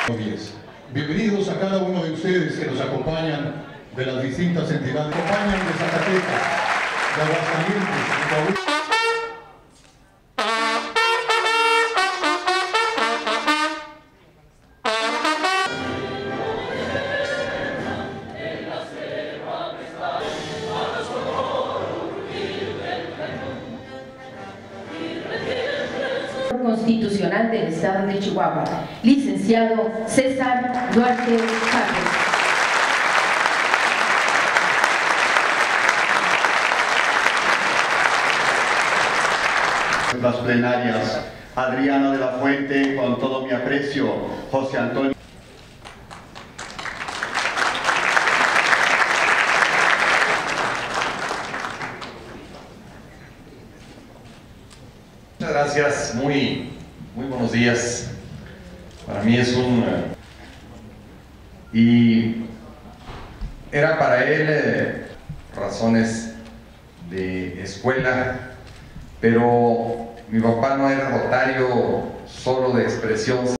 Bienvenidos a cada uno de ustedes que nos acompañan de las distintas entidades, acompañan de Zacatecas, de Aguascalientes, de Coahuila. Constitucional del Estado de Chihuahua, licenciado César Duarte Chávez. Las plenarias, Adriano de la Fuente, con todo mi aprecio, José Antonio. Muchas gracias, muy buenos días. Para mí es y era para él razones de escuela, pero mi papá no era rotario solo de expresión.